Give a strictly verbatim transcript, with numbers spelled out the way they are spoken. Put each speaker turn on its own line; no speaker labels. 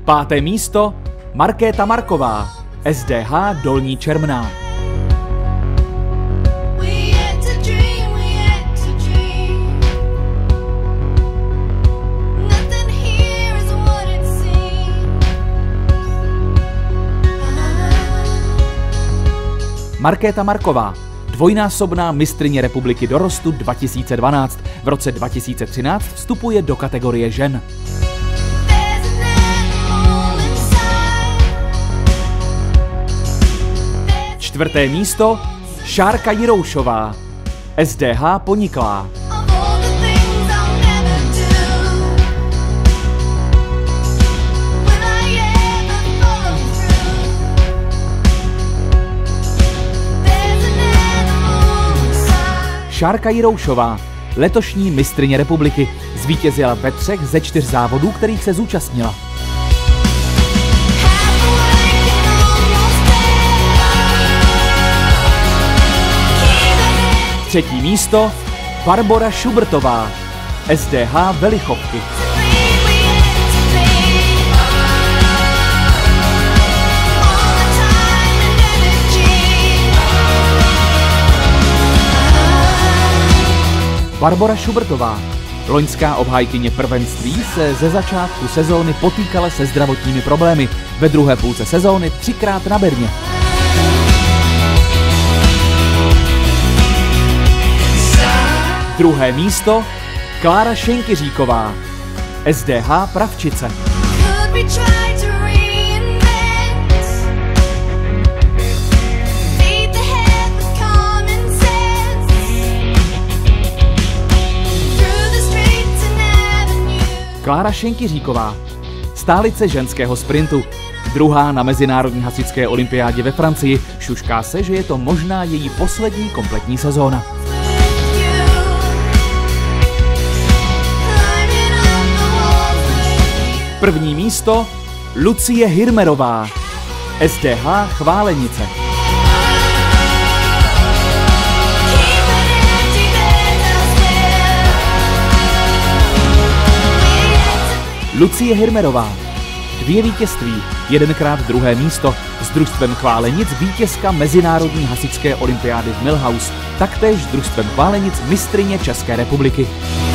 Páté místo Markéta Marková, S D H Dolní Čermná. Markéta Marková, dvojnásobná mistryně republiky dorostu dva tisíce dvanáct, v roce dva tisíce třináct vstupuje do kategorie žen. Čtvrté místo Šárka Jiroušová, S D H Poniklá. Šárka Jiroušová, letošní mistryně republiky, zvítězila ve třech ze čtyř závodů, kterých se zúčastnila. Třetí místo Barbora Šubrtová, S D H Velichovky. Barbora Šubrtová, loňská obhájkyně prvenství, se ze začátku sezóny potýkala se zdravotními problémy. Ve druhé půlce sezóny třikrát na berně. Druhé místo Klára Šenkyříková, S D H Pravčice. Klára Šenkyříková, stálice ženského sprintu, druhá na mezinárodní hasičské olympiádě ve Francii, šušká se, že je to možná její poslední kompletní sezóna. První místo Lucie Hirmerová, S D H Chválenice. Lucie Hirmerová, dvě vítězství, jedenkrát druhé místo, s družstvem Chválenic vítězka mezinárodní hasičské olympiády v Milhouse, taktéž s družstvem Chválenic mistryně České republiky.